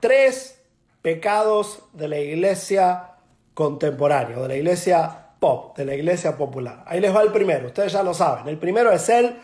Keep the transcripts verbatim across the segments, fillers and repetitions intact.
tres pecados de la iglesia contemporánea, de la iglesia pop, de la iglesia popular. Ahí les va el primero, ustedes ya lo saben. El primero es el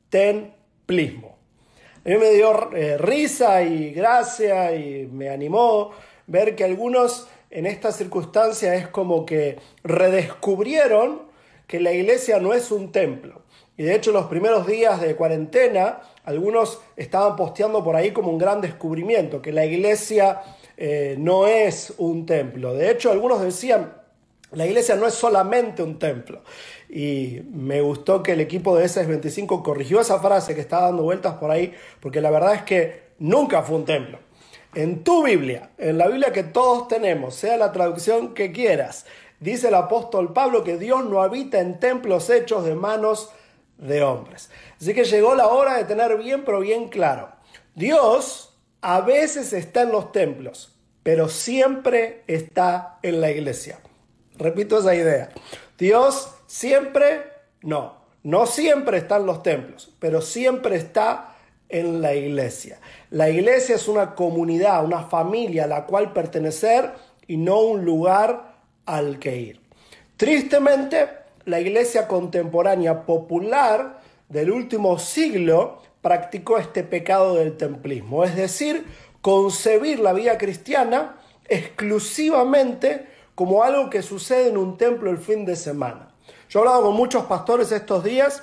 templismo. A mí me dio eh, risa y gracia y me animó ver que algunos en esta circunstancia es como que redescubrieron que la iglesia no es un templo. Y de hecho los primeros días de cuarentena, algunos estaban posteando por ahí como un gran descubrimiento, que la iglesia eh, no es un templo. De hecho, algunos decían, la iglesia no es solamente un templo. Y me gustó que el equipo de S S veinticinco corrigió esa frase que estaba dando vueltas por ahí, porque la verdad es que nunca fue un templo. En tu Biblia, en la Biblia que todos tenemos, sea la traducción que quieras, dice el apóstol Pablo que Dios no habita en templos hechos de manos de hombres. Así que llegó la hora de tener bien, pero bien claro. Dios a veces está en los templos, pero siempre está en la iglesia. Repito esa idea. Dios siempre, no, no siempre está en los templos, pero siempre está en la iglesia. La iglesia es una comunidad, una familia a la cual pertenecer y no un lugar al que ir. Tristemente, la iglesia contemporánea popular del último siglo practicó este pecado del templismo, es decir, concebir la vida cristiana exclusivamente como algo que sucede en un templo el fin de semana. Yo he hablado con muchos pastores estos días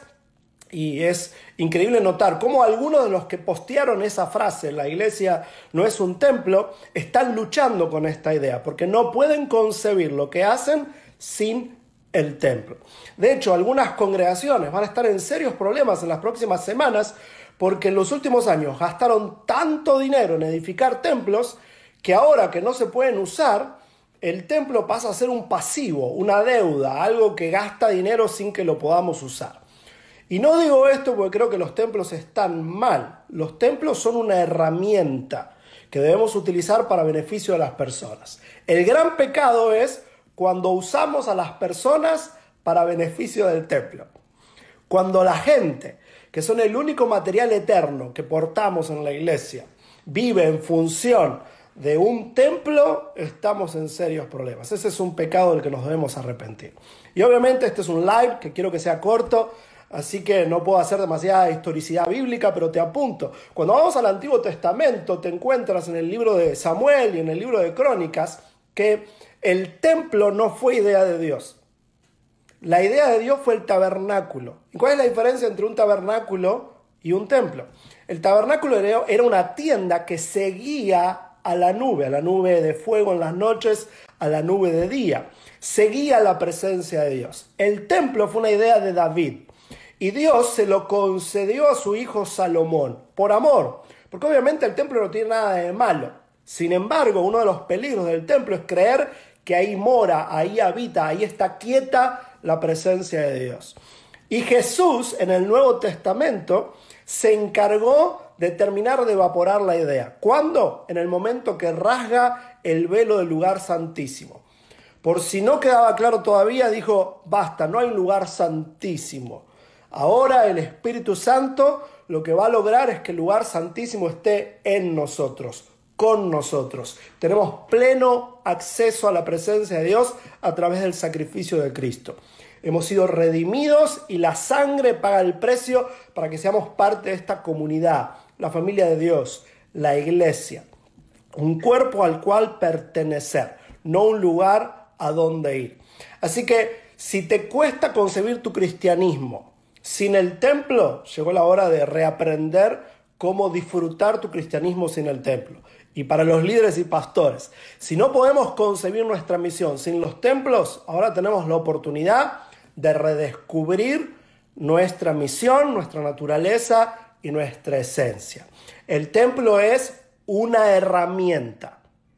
y es increíble notar cómo algunos de los que postearon esa frase, la iglesia no es un templo, están luchando con esta idea, porque no pueden concebir lo que hacen sin el templo. De hecho, algunas congregaciones van a estar en serios problemas en las próximas semanas, porque en los últimos años gastaron tanto dinero en edificar templos, que ahora que no se pueden usar, el templo pasa a ser un pasivo, una deuda, algo que gasta dinero sin que lo podamos usar. Y no digo esto porque creo que los templos están mal. Los templos son una herramienta que debemos utilizar para beneficio de las personas. El gran pecado es cuando usamos a las personas para beneficio del templo. Cuando la gente, que son el único material eterno que portamos en la iglesia, vive en función de un templo, estamos en serios problemas. Ese es un pecado del que nos debemos arrepentir. Y obviamente este es un live que quiero que sea corto, así que no puedo hacer demasiada historicidad bíblica, pero te apunto. Cuando vamos al Antiguo Testamento, te encuentras en el libro de Samuel y en el libro de Crónicas que el templo no fue idea de Dios. La idea de Dios fue el tabernáculo. ¿Y cuál es la diferencia entre un tabernáculo y un templo? El tabernáculo era una tienda que seguía a la nube, a la nube de fuego en las noches, a la nube de día. Seguía la presencia de Dios. El templo fue una idea de David. Y Dios se lo concedió a su hijo Salomón, por amor. Porque obviamente el templo no tiene nada de malo. Sin embargo, uno de los peligros del templo es creer que ahí mora, ahí habita, ahí está quieta la presencia de Dios. Y Jesús, en el Nuevo Testamento, se encargó de terminar de evaporar la idea. ¿Cuándo? En el momento que rasga el velo del lugar santísimo. Por si no quedaba claro todavía, dijo, basta, no hay lugar santísimo. Ahora el Espíritu Santo lo que va a lograr es que el lugar santísimo esté en nosotros, con nosotros. Tenemos pleno acceso a la presencia de Dios a través del sacrificio de Cristo. Hemos sido redimidos y la sangre paga el precio para que seamos parte de esta comunidad, la familia de Dios, la iglesia. Un cuerpo al cual pertenecer, no un lugar a donde ir. Así que si te cuesta concebir tu cristianismo sin el templo, llegó la hora de reaprender cómo disfrutar tu cristianismo sin el templo. Y para los líderes y pastores, si no podemos concebir nuestra misión sin los templos, ahora tenemos la oportunidad de redescubrir nuestra misión, nuestra naturaleza y nuestra esencia. El templo es una herramienta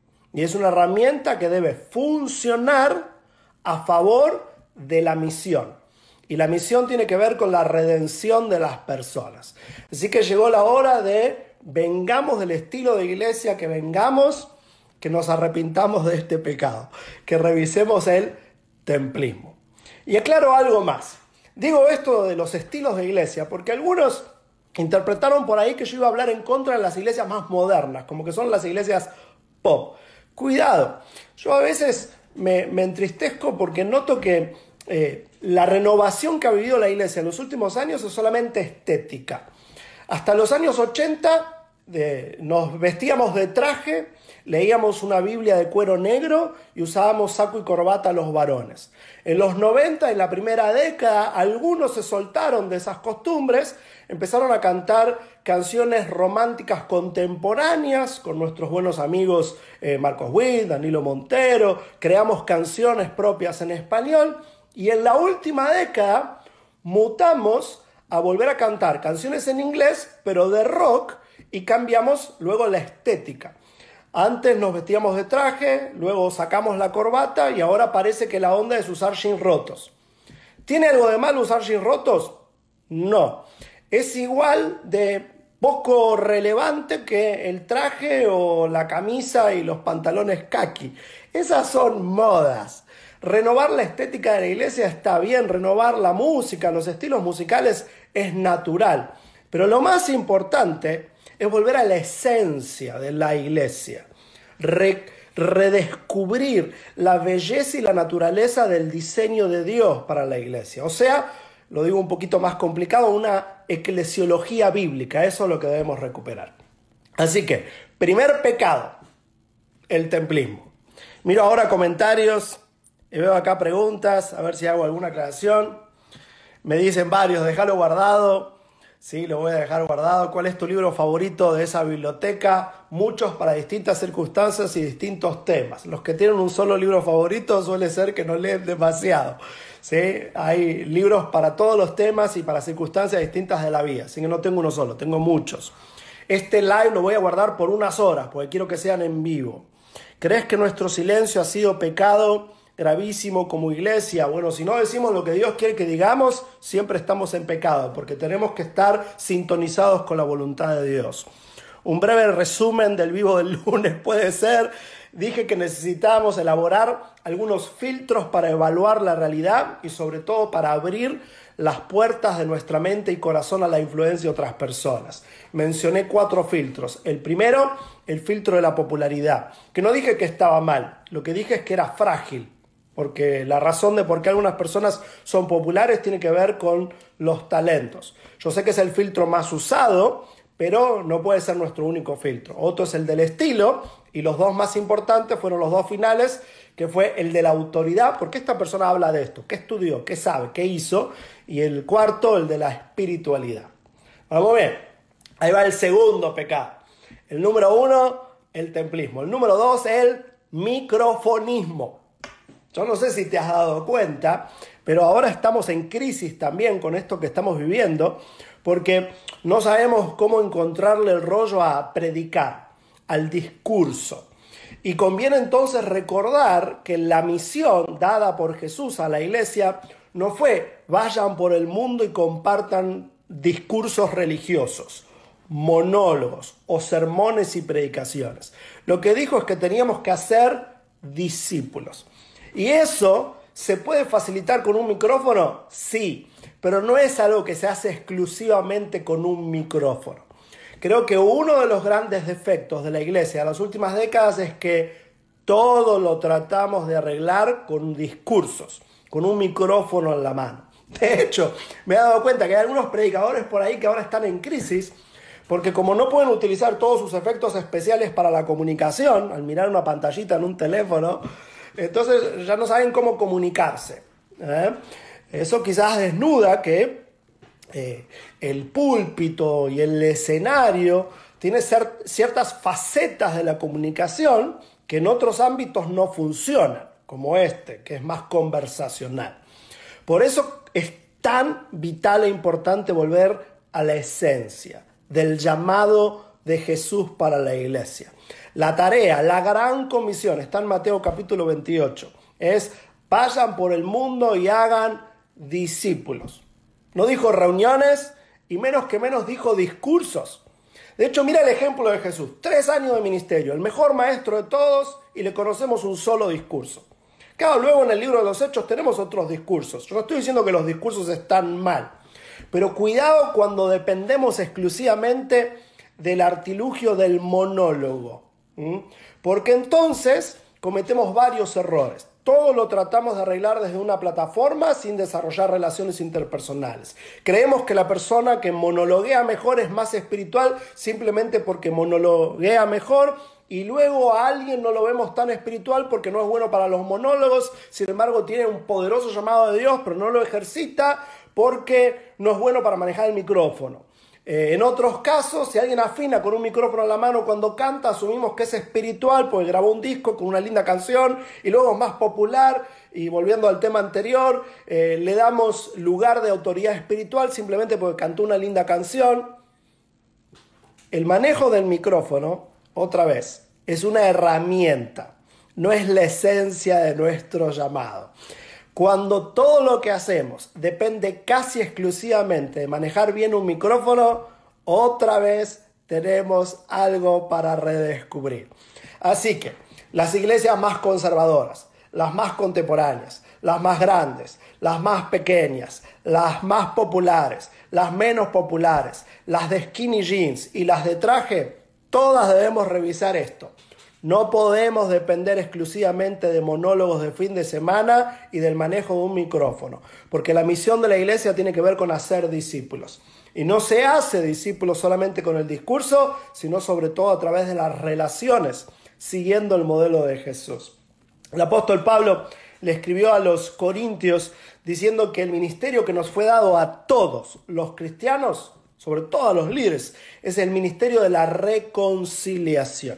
y es una herramienta que debe funcionar a favor de la misión. Y la misión tiene que ver con la redención de las personas. Así que llegó la hora de vengamos del estilo de iglesia, que vengamos, que nos arrepintamos de este pecado, que revisemos el templismo. Y aclaro algo más. Digo esto de los estilos de iglesia porque algunos interpretaron por ahí que yo iba a hablar en contra de las iglesias más modernas, como que son las iglesias pop. Cuidado, yo a veces me, me entristezco porque noto que eh, la renovación que ha vivido la iglesia en los últimos años es solamente estética. Hasta los años ochenta de, nos vestíamos de traje, leíamos una Biblia de cuero negro y usábamos saco y corbata los varones. En los noventa, en la primera década, algunos se soltaron de esas costumbres, empezaron a cantar canciones románticas contemporáneas con nuestros buenos amigos eh, Marcos Witt, Danilo Montero, creamos canciones propias en español y en la última década mutamos a volver a cantar canciones en inglés, pero de rock, y cambiamos luego la estética. Antes nos vestíamos de traje, luego sacamos la corbata y ahora parece que la onda es usar jeans rotos. ¿Tiene algo de malo usar jeans rotos? No. Es igual de poco relevante que el traje o la camisa y los pantalones caqui. Esas son modas. Renovar la estética de la iglesia está bien, renovar la música, los estilos musicales es natural. Pero lo más importante es volver a la esencia de la iglesia, Re, redescubrir la belleza y la naturaleza del diseño de Dios para la iglesia. O sea, lo digo un poquito más complicado, una eclesiología bíblica, eso es lo que debemos recuperar. Así que, primer pecado, el templismo. Miro ahora comentarios y veo acá preguntas, a ver si hago alguna aclaración. Me dicen varios, déjalo guardado. Sí, lo voy a dejar guardado. ¿Cuál es tu libro favorito de esa biblioteca? Muchos para distintas circunstancias y distintos temas. Los que tienen un solo libro favorito suele ser que no leen demasiado. ¿Sí? Hay libros para todos los temas y para circunstancias distintas de la vida. Así que no tengo uno solo, tengo muchos. Este live lo voy a guardar por unas horas porque quiero que sean en vivo. ¿Crees que nuestro silencio ha sido pecado gravísimo como iglesia? Bueno, si no decimos lo que Dios quiere que digamos, siempre estamos en pecado, porque tenemos que estar sintonizados con la voluntad de Dios. Un breve resumen del vivo del lunes puede ser, dije que necesitábamos elaborar algunos filtros para evaluar la realidad y sobre todo para abrir las puertas de nuestra mente y corazón a la influencia de otras personas. Mencioné cuatro filtros. El primero, el filtro de la popularidad, que no dije que estaba mal, lo que dije es que era frágil. Porque la razón de por qué algunas personas son populares tiene que ver con los talentos. Yo sé que es el filtro más usado, pero no puede ser nuestro único filtro. Otro es el del estilo, y los dos más importantes fueron los dos finales, que fue el de la autoridad, porque esta persona habla de esto, qué estudió, qué sabe, qué hizo, y el cuarto, el de la espiritualidad. Vamos bien, ahí va el segundo pecado. El número uno, el templismo. El número dos, el microfonismo. Yo no sé si te has dado cuenta, pero ahora estamos en crisis también con esto que estamos viviendo, porque no sabemos cómo encontrarle el rollo a predicar, al discurso. Y conviene entonces recordar que la misión dada por Jesús a la iglesia no fue vayan por el mundo y compartan discursos religiosos, monólogos o sermones y predicaciones. Lo que dijo es que teníamos que hacer discípulos. ¿Y eso se puede facilitar con un micrófono? Sí, pero no es algo que se hace exclusivamente con un micrófono. Creo que uno de los grandes defectos de la iglesia en las últimas décadas es que todo lo tratamos de arreglar con discursos, con un micrófono en la mano. De hecho, me he dado cuenta que hay algunos predicadores por ahí que ahora están en crisis porque como no pueden utilizar todos sus efectos especiales para la comunicación, al mirar una pantallita en un teléfono, entonces ya no saben cómo comunicarse. ¿eh? Eso quizás desnuda que eh, el púlpito y el escenario tiene cer- ciertas facetas de la comunicación que en otros ámbitos no funcionan, como este, que es más conversacional. Por eso es tan vital e importante volver a la esencia del llamado de Jesús para la iglesia. La tarea, la gran comisión, está en Mateo capítulo veintiocho, es vayan por el mundo y hagan discípulos. No dijo reuniones y menos que menos dijo discursos. De hecho, mira el ejemplo de Jesús. Tres años de ministerio, el mejor maestro de todos y le conocemos un solo discurso. Claro, luego en el libro de los Hechos tenemos otros discursos. Yo no estoy diciendo que los discursos están mal, pero cuidado cuando dependemos exclusivamente del artilugio del monólogo. ¿Mm? Porque entonces cometemos varios errores. Todo lo tratamos de arreglar desde una plataforma sin desarrollar relaciones interpersonales. Creemos que la persona que monologuea mejor es más espiritual simplemente porque monologuea mejor, y luego a alguien no lo vemos tan espiritual porque no es bueno para los monólogos, sin embargo tiene un poderoso llamado de Dios, pero no lo ejercita porque no es bueno para manejar el micrófono. Eh, en otros casos, si alguien afina con un micrófono en la mano cuando canta, asumimos que es espiritual porque grabó un disco con una linda canción y luego es más popular, y volviendo al tema anterior, eh, le damos lugar de autoridad espiritual simplemente porque cantó una linda canción. El manejo del micrófono, otra vez, es una herramienta, no es la esencia de nuestro llamado. Cuando todo lo que hacemos depende casi exclusivamente de manejar bien un micrófono, otra vez tenemos algo para redescubrir. Así que las iglesias más conservadoras, las más contemporáneas, las más grandes, las más pequeñas, las más populares, las menos populares, las de skinny jeans y las de traje, todas debemos revisar esto. No podemos depender exclusivamente de monólogos de fin de semana y del manejo de un micrófono, porque la misión de la iglesia tiene que ver con hacer discípulos. Y no se hace discípulos solamente con el discurso, sino sobre todo a través de las relaciones, siguiendo el modelo de Jesús. El apóstol Pablo le escribió a los corintios diciendo que el ministerio que nos fue dado a todos los cristianos, sobre todo a los líderes, es el ministerio de la reconciliación.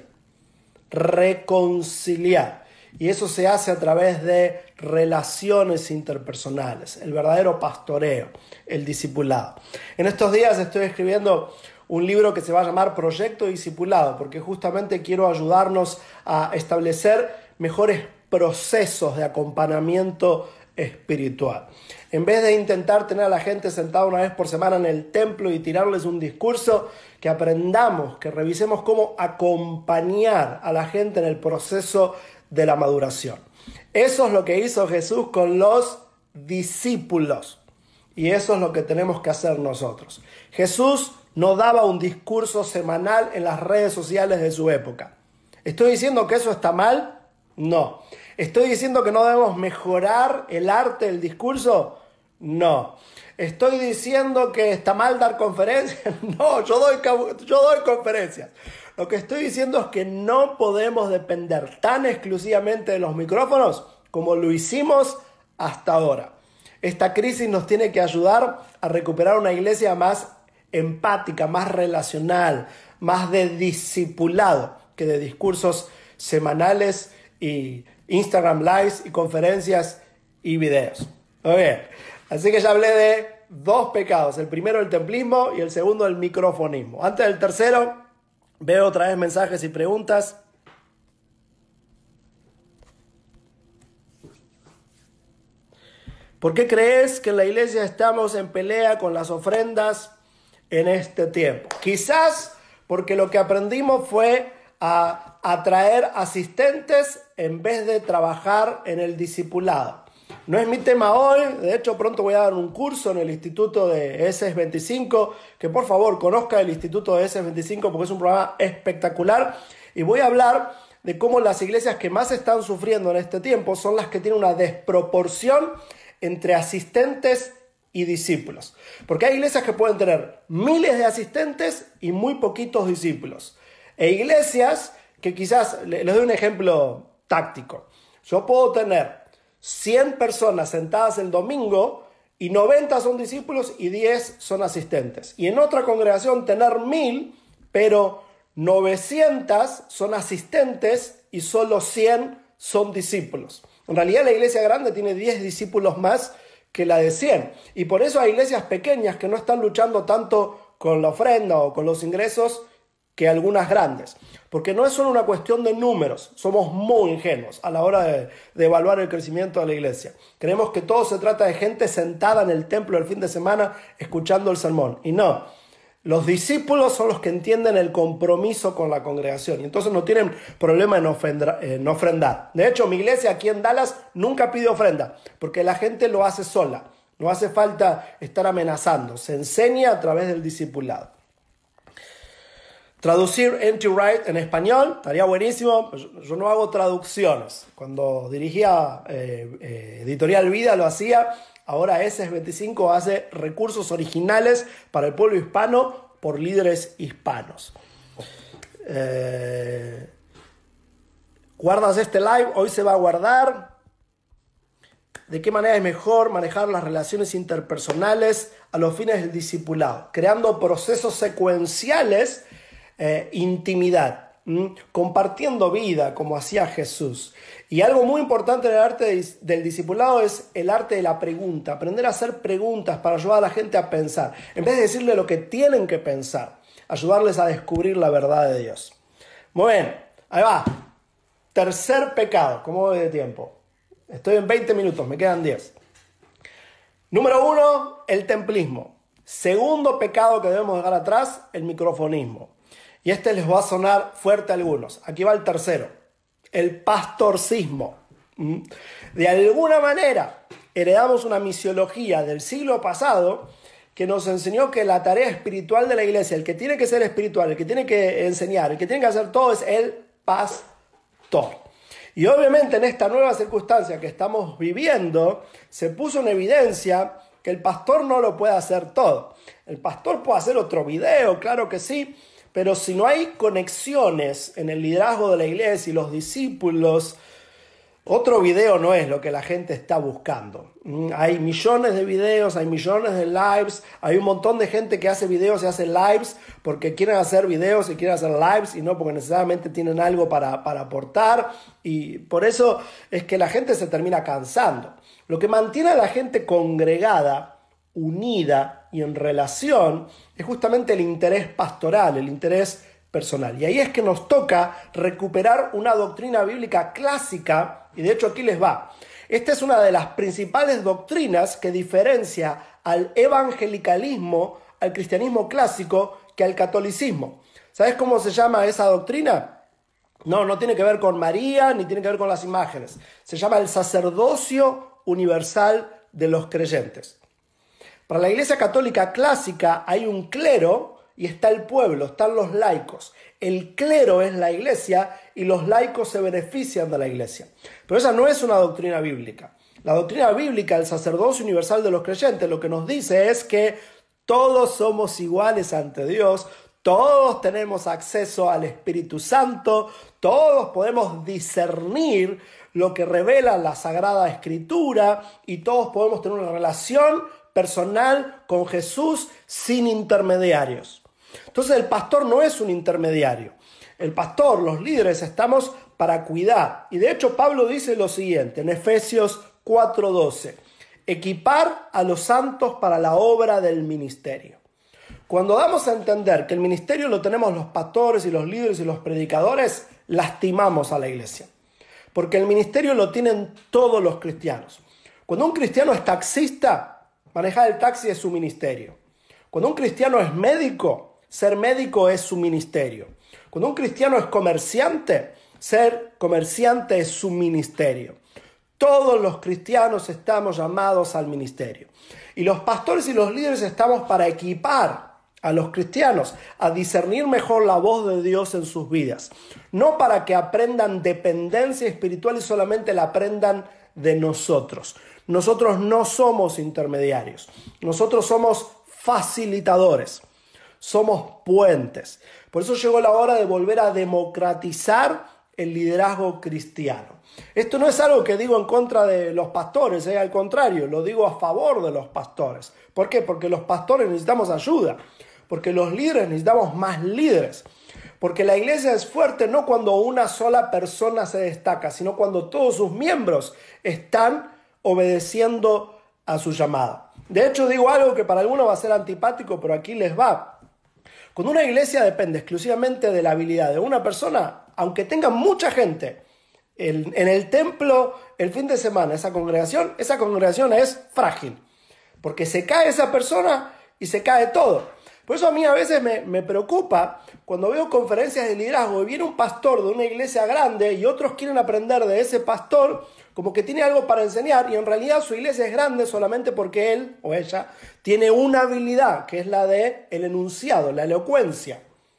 Reconciliar, y eso se hace a través de relaciones interpersonales, el verdadero pastoreo, el discipulado. En estos días estoy escribiendo un libro que se va a llamar Proyecto Discipulado, porque justamente quiero ayudarnos a establecer mejores procesos de acompañamiento espiritual. En vez de intentar tener a la gente sentada una vez por semana en el templo y tirarles un discurso, que aprendamos, que revisemos cómo acompañar a la gente en el proceso de la maduración. Eso es lo que hizo Jesús con los discípulos, y eso es lo que tenemos que hacer nosotros. Jesús no daba un discurso semanal en las redes sociales de su época. ¿Estoy diciendo que eso está mal? No. ¿Estoy diciendo que no debemos mejorar el arte del discurso? No. ¿Estoy diciendo que está mal dar conferencias? No, yo doy, yo doy conferencias. Lo que estoy diciendo es que no podemos depender tan exclusivamente de los micrófonos como lo hicimos hasta ahora. Esta crisis nos tiene que ayudar a recuperar una iglesia más empática, más relacional, más de discipulado que de discursos semanales y Instagram Lives y conferencias y videos. Muy bien. Así que ya hablé de dos pecados. El primero el templismo y el segundo el microfonismo. Antes del tercero, veo otra vez mensajes y preguntas. ¿Por qué crees que en la iglesia estamos en pelea con las ofrendas en este tiempo? Quizás porque lo que aprendimos fue a atraer asistentes en vez de trabajar en el discipulado. No es mi tema hoy, de hecho pronto voy a dar un curso en el Instituto de S E S veinticinco, que por favor conozca el Instituto de S E S veinticinco porque es un programa espectacular, y voy a hablar de cómo las iglesias que más están sufriendo en este tiempo son las que tienen una desproporción entre asistentes y discípulos. Porque hay iglesias que pueden tener miles de asistentes y muy poquitos discípulos. E iglesias que quizás, les doy un ejemplo táctico. Yo puedo tener cien personas sentadas el domingo y noventa son discípulos y diez son asistentes. Y en otra congregación tener mil, pero novecientas son asistentes y solo cien son discípulos. En realidad la iglesia grande tiene diez discípulos más que la de cien. Y por eso hay iglesias pequeñas que no están luchando tanto con la ofrenda o con los ingresos que algunas grandes. Porque no es solo una cuestión de números. Somos muy ingenuos a la hora de, de evaluar el crecimiento de la iglesia. Creemos que todo se trata de gente sentada en el templo el fin de semana escuchando el sermón. Y no. Los discípulos son los que entienden el compromiso con la congregación. Y entonces no tienen problema en, ofrendar, en ofrendar. De hecho, mi iglesia aquí en Dallas nunca pide ofrenda. Porque la gente lo hace sola. No hace falta estar amenazando. Se enseña a través del discipulado. traducir N T Wright en español, estaría buenísimo. Yo, yo no hago traducciones. Cuando dirigía eh, eh, Editorial Vida lo hacía. Ahora E S E S veinticinco hace recursos originales para el pueblo hispano por líderes hispanos. Eh, guardas este live, hoy se va a guardar. ¿De qué manera es mejor manejar las relaciones interpersonales a los fines del discipulado? Creando procesos secuenciales, eh, intimidad, ¿m? compartiendo vida como hacía Jesús. Y algo muy importante en el arte de, del discipulado es el arte de la pregunta. Aprender a hacer preguntas para ayudar a la gente a pensar. En vez de decirle lo que tienen que pensar, ayudarles a descubrir la verdad de Dios. Muy bien, ahí va. Tercer pecado. ¿Cómo voy de tiempo? Estoy en veinte minutos, me quedan diez. Número uno, el templismo. Segundo pecado que debemos dejar atrás, el microfonismo. Y este les va a sonar fuerte a algunos. Aquí va el tercero, el pastorcismo. De alguna manera, heredamos una misiología del siglo pasado que nos enseñó que la tarea espiritual de la iglesia, el que tiene que ser espiritual, el que tiene que enseñar, el que tiene que hacer todo es el pastor. Y obviamente en esta nueva circunstancia que estamos viviendo, se puso en evidencia que el pastor no lo puede hacer todo. El pastor puede hacer otro video, claro que sí, pero si no hay conexiones en el liderazgo de la iglesia y los discípulos, otro video no es lo que la gente está buscando. Hay millones de videos, hay millones de lives, hay un montón de gente que hace videos y hace lives porque quieren hacer videos y quieren hacer lives y no porque necesariamente tienen algo para, para aportar, y por eso es que la gente se termina cansando. Lo que mantiene a la gente congregada, unida y en relación es justamente el interés pastoral, el interés personal. Y ahí es que nos toca recuperar una doctrina bíblica clásica. Y de hecho aquí les va. Esta es una de las principales doctrinas que diferencia al evangelicalismo, al cristianismo clásico, que al catolicismo. ¿Sabes cómo se llama esa doctrina? No, no tiene que ver con María, ni tiene que ver con las imágenes. Se llama el sacerdocio universal de los creyentes. Para la Iglesia Católica clásica hay un clero y está el pueblo, están los laicos. El clero es la iglesia y los laicos se benefician de la iglesia. Pero esa no es una doctrina bíblica. La doctrina bíblica, el sacerdocio universal de los creyentes, lo que nos dice es que todos somos iguales ante Dios, todos tenemos acceso al Espíritu Santo, todos podemos discernir lo que revela la Sagrada Escritura y todos podemos tener una relación personal con Jesús sin intermediarios. Entonces el pastor no es un intermediario. El pastor, los líderes, estamos para cuidar. Y de hecho Pablo dice lo siguiente en Efesios cuatro doce. Equipar a los santos para la obra del ministerio. Cuando damos a entender que el ministerio lo tenemos los pastores y los líderes y los predicadores, lastimamos a la iglesia. Porque el ministerio lo tienen todos los cristianos. Cuando un cristiano es taxista, manejar el taxi es su ministerio. Cuando un cristiano es médico, ser médico es su ministerio. Cuando un cristiano es comerciante, ser comerciante es su ministerio. Todos los cristianos estamos llamados al ministerio. Y los pastores y los líderes estamos para equipar a los cristianos a discernir mejor la voz de Dios en sus vidas. No para que aprendan dependencia espiritual y solamente la aprendan de nosotros. Nosotros no somos intermediarios. Nosotros somos facilitadores. Somos puentes. Por eso llegó la hora de volver a democratizar el liderazgo cristiano. Esto no es algo que digo en contra de los pastores, ¿eh? Al contrario, lo digo a favor de los pastores. ¿Por qué? Porque los pastores necesitamos ayuda. Porque los líderes necesitamos más líderes. Porque la iglesia es fuerte no cuando una sola persona se destaca, sino cuando todos sus miembros están obedeciendo a su llamada. De hecho, digo algo que para algunos va a ser antipático, pero aquí les va. Cuando una iglesia depende exclusivamente de la habilidad de una persona, aunque tenga mucha gente en, en el templo el fin de semana, esa congregación, esa congregación es frágil. Porque se cae esa persona y se cae todo. Por eso a mí a veces me, me preocupa cuando veo conferencias de liderazgo y viene un pastor de una iglesia grande y otros quieren aprender de ese pastor como que tiene algo para enseñar y en realidad su iglesia es grande solamente porque él o ella tiene una habilidad que es la de el enunciado, la elocuencia.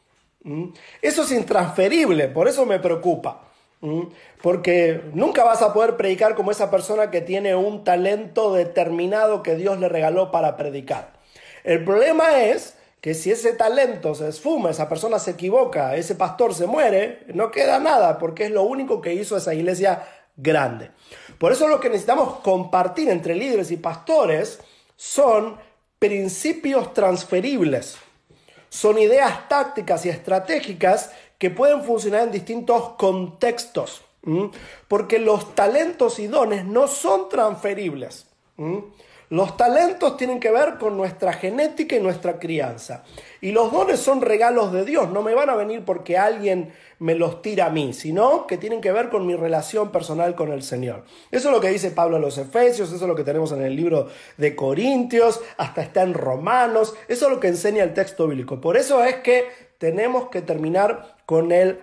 ¿Mm? Eso es intransferible, por eso me preocupa. ¿Mm? Porque nunca vas a poder predicar como esa persona que tiene un talento determinado que Dios le regaló para predicar. El problema es que si ese talento se esfuma, esa persona se equivoca, ese pastor se muere, no queda nada, porque es lo único que hizo esa iglesia grande. Por eso lo que necesitamos compartir entre líderes y pastores son principios transferibles. Son ideas tácticas y estratégicas que pueden funcionar en distintos contextos. ¿Mm? Porque los talentos y dones no son transferibles. ¿Mm? Los talentos tienen que ver con nuestra genética y nuestra crianza. Y los dones son regalos de Dios. No me van a venir porque alguien me los tira a mí, sino que tienen que ver con mi relación personal con el Señor. Eso es lo que dice Pablo a los Efesios, eso es lo que tenemos en el libro de Corintios, hasta está en Romanos. Eso es lo que enseña el texto bíblico. Por eso es que tenemos que terminar con el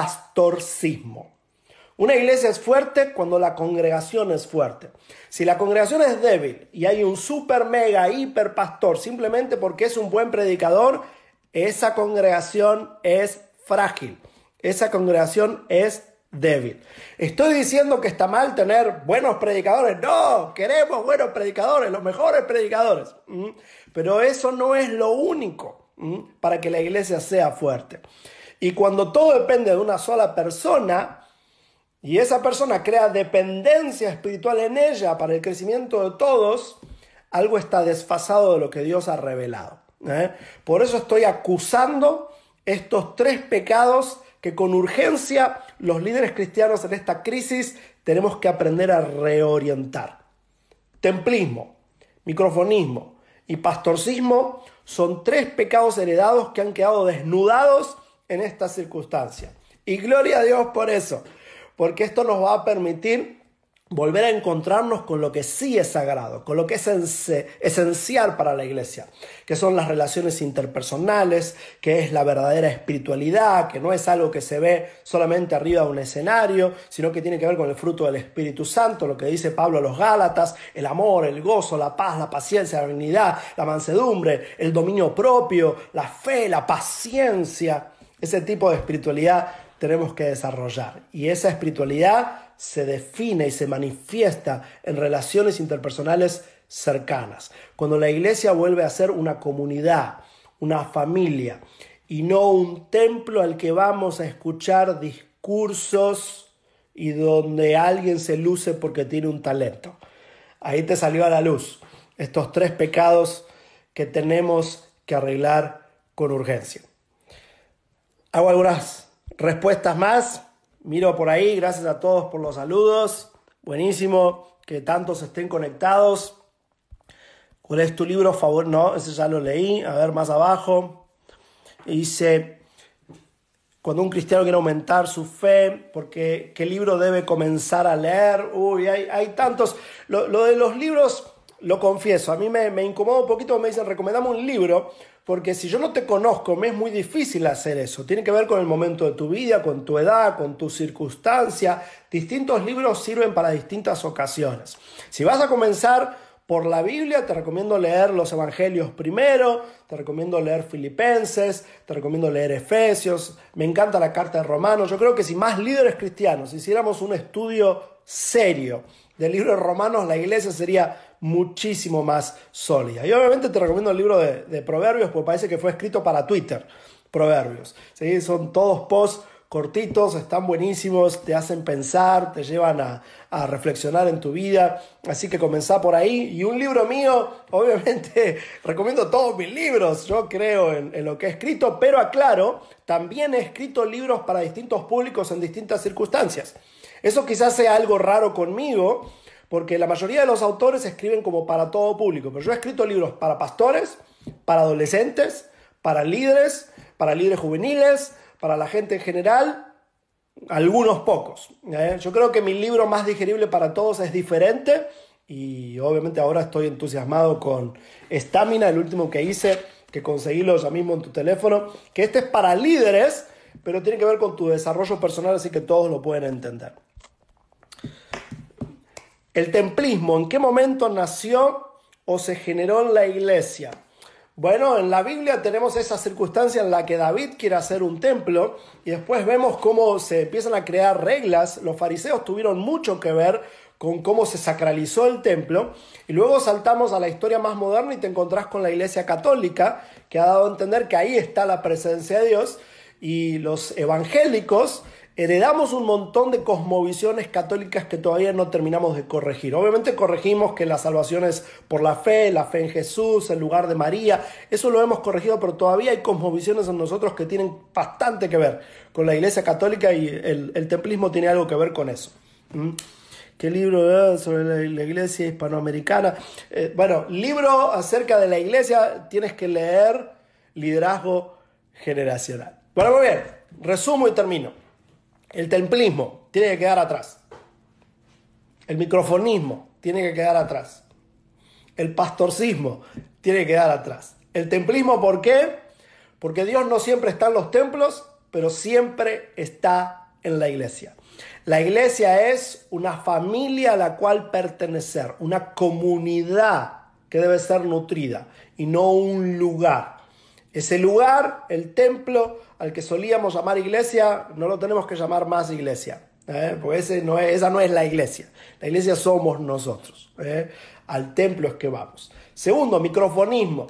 pastorcismo. Una iglesia es fuerte cuando la congregación es fuerte. Si la congregación es débil y hay un super, mega, hiper pastor simplemente porque es un buen predicador, esa congregación es frágil. Esa congregación es débil. ¿Estoy diciendo que está mal tener buenos predicadores? No, queremos buenos predicadores, los mejores predicadores. ¿Mm? Pero eso no es lo único ¿Mm? para que la iglesia sea fuerte. Y cuando todo depende de una sola persona, y esa persona crea dependencia espiritual en ella para el crecimiento de todos, algo está desfasado de lo que Dios ha revelado. ¿eh? Por eso estoy acusando estos tres pecados que con urgencia los líderes cristianos en esta crisis tenemos que aprender a reorientar. Templismo, microfonismo y pastorcismo son tres pecados heredados que han quedado desnudados en esta circunstancia. Y gloria a Dios por eso. Porque esto nos va a permitir volver a encontrarnos con lo que sí es sagrado, con lo que es esencial para la iglesia, que son las relaciones interpersonales, que es la verdadera espiritualidad, que no es algo que se ve solamente arriba de un escenario, sino que tiene que ver con el fruto del Espíritu Santo, lo que dice Pablo a los Gálatas, el amor, el gozo, la paz, la paciencia, la benignidad, la mansedumbre, el dominio propio, la fe, la paciencia. Ese tipo de espiritualidad tenemos que desarrollar. Y esa espiritualidad se define y se manifiesta en relaciones interpersonales cercanas. Cuando la iglesia vuelve a ser una comunidad, una familia, y no un templo al que vamos a escuchar discursos y donde alguien se luce porque tiene un talento. Ahí te salió a la luz estos tres pecados que tenemos que arreglar con urgencia. Hago algunas respuestas más. Miro por ahí, gracias a todos por los saludos. Buenísimo que tantos estén conectados. ¿Cuál es tu libro favorito? No, ese ya lo leí. A ver, más abajo. Dice, cuando un cristiano quiere aumentar su fe, porque ¿qué libro debe comenzar a leer? Uy, hay, hay tantos. Lo, lo de los libros, lo confieso, a mí me, me incomoda un poquito. Me dicen, recomendame un libro. Porque si yo no te conozco, me es muy difícil hacer eso. Tiene que ver con el momento de tu vida, con tu edad, con tu circunstancia. Distintos libros sirven para distintas ocasiones. Si vas a comenzar por la Biblia, te recomiendo leer los Evangelios primero, te recomiendo leer Filipenses, te recomiendo leer Efesios. Me encanta la carta de Romanos. Yo creo que si más líderes cristianos hiciéramos un estudio serio del libro de Romanos, la iglesia sería muchísimo más sólida. Y obviamente te recomiendo el libro de, de Proverbios, porque parece que fue escrito para Twitter. Proverbios, ¿sí? Son todos posts cortitos, están buenísimos, te hacen pensar, te llevan a, a reflexionar en tu vida. Así que comenzá por ahí. Y un libro mío, obviamente recomiendo todos mis libros. Yo creo en, en lo que he escrito, pero aclaro, también he escrito libros para distintos públicos en distintas circunstancias. Eso quizás sea algo raro conmigo, porque la mayoría de los autores escriben como para todo público. Pero yo he escrito libros para pastores, para adolescentes, para líderes, para líderes juveniles, para la gente en general, algunos pocos. ¿eh? Yo creo que mi libro más digerible para todos es diferente. Y obviamente ahora estoy entusiasmado con Estamina, el último que hice, que conseguílo ya mismo en tu teléfono. Que este es para líderes, pero tiene que ver con tu desarrollo personal, así que todos lo pueden entender. El templismo, ¿en qué momento nació o se generó en la iglesia? Bueno, en la Biblia tenemos esa circunstancia en la que David quiere hacer un templo y después vemos cómo se empiezan a crear reglas. Los fariseos tuvieron mucho que ver con cómo se sacralizó el templo, y luego saltamos a la historia más moderna y te encontrás con la Iglesia Católica, que ha dado a entender que ahí está la presencia de Dios, y los evangélicos heredamos un montón de cosmovisiones católicas que todavía no terminamos de corregir. Obviamente corregimos que la salvación es por la fe, la fe en Jesús, en lugar de María, eso lo hemos corregido, pero todavía hay cosmovisiones en nosotros que tienen bastante que ver con la Iglesia Católica, y el, el templismo tiene algo que ver con eso. ¿Mm? ¿Qué libro eh, sobre la, la iglesia hispanoamericana? Eh, bueno, libro acerca de la iglesia, tienes que leer Liderazgo Generacional. Bueno, muy bien, resumo y termino. El templismo tiene que quedar atrás. El microfonismo tiene que quedar atrás. El pastorcismo tiene que quedar atrás. El templismo, ¿por qué? Porque Dios no siempre está en los templos, pero siempre está en la iglesia. La iglesia es una familia a la cual pertenecer, una comunidad que debe ser nutrida y no un lugar. Ese lugar, el templo al que solíamos llamar iglesia, no lo tenemos que llamar más iglesia, ¿eh? Porque ese no es, esa no es la iglesia. La iglesia somos nosotros, ¿eh? Al templo es que vamos. Segundo, microfonismo.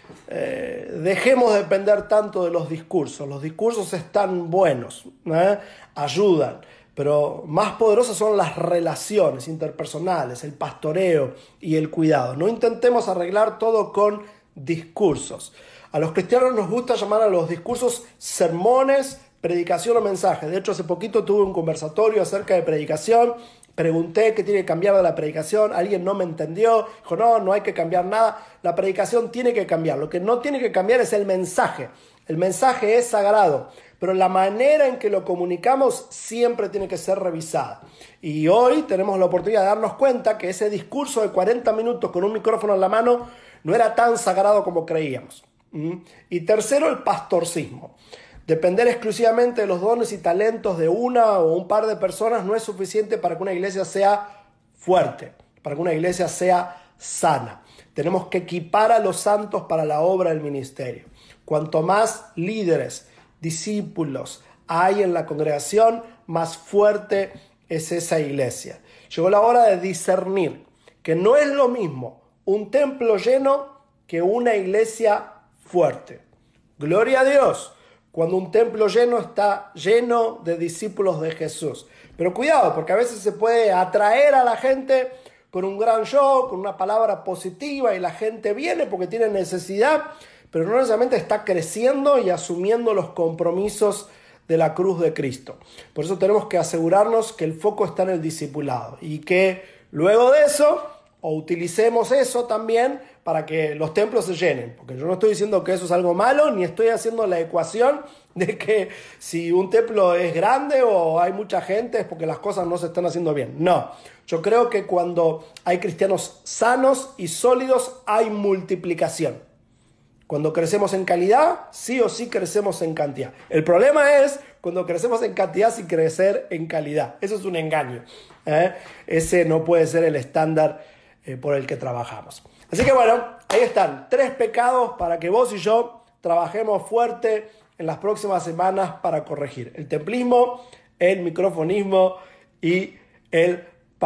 Eh, dejemos de depender tanto de los discursos. Los discursos están buenos, ¿eh? Ayudan. Pero más poderosas son las relaciones interpersonales, el pastoreo y el cuidado. No intentemos arreglar todo con discursos. A los cristianos nos gusta llamar a los discursos sermones, predicación o mensaje. De hecho, hace poquito tuve un conversatorio acerca de predicación. Pregunté qué tiene que cambiar de la predicación. Alguien no me entendió. Dijo, no, no hay que cambiar nada. La predicación tiene que cambiar. Lo que no tiene que cambiar es el mensaje. El mensaje es sagrado, pero la manera en que lo comunicamos siempre tiene que ser revisada. Y hoy tenemos la oportunidad de darnos cuenta que ese discurso de cuarenta minutos con un micrófono en la mano no era tan sagrado como creíamos. ¿Mm? Y tercero, el pastorcismo. Depender exclusivamente de los dones y talentos de una o un par de personas no es suficiente para que una iglesia sea fuerte, para que una iglesia sea sana. Tenemos que equipar a los santos para la obra del ministerio. Cuanto más líderes, discípulos hay en la congregación, más fuerte es esa iglesia. Llegó la hora de discernir que no es lo mismo un templo lleno que una iglesia fuerte. Gloria a Dios cuando un templo lleno está lleno de discípulos de Jesús. Pero cuidado, porque a veces se puede atraer a la gente con un gran show, con una palabra positiva, y la gente viene porque tiene necesidad, pero no necesariamente está creciendo y asumiendo los compromisos de la cruz de Cristo. Por eso tenemos que asegurarnos que el foco está en el discipulado y que luego de eso, o utilicemos eso también para que los templos se llenen. Porque yo no estoy diciendo que eso es algo malo, ni estoy haciendo la ecuación de que si un templo es grande o hay mucha gente es porque las cosas no se están haciendo bien. No, yo creo que cuando hay cristianos sanos y sólidos hay multiplicación. Cuando crecemos en calidad, sí o sí crecemos en cantidad. El problema es cuando crecemos en cantidad sin crecer en calidad. Eso es un engaño, ¿eh? Ese no puede ser el estándar eh, por el que trabajamos. Así que bueno, ahí están. Tres pecados para que vos y yo trabajemos fuerte en las próximas semanas para corregir. El templismo, el microfonismo y el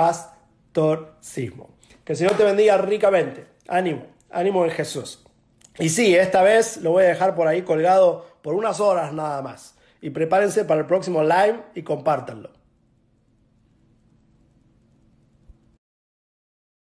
pastorcismo. Que el Señor te bendiga ricamente. Ánimo, ánimo en Jesús. Y sí, esta vez lo voy a dejar por ahí colgado por unas horas nada más. Y prepárense para el próximo live y compártanlo.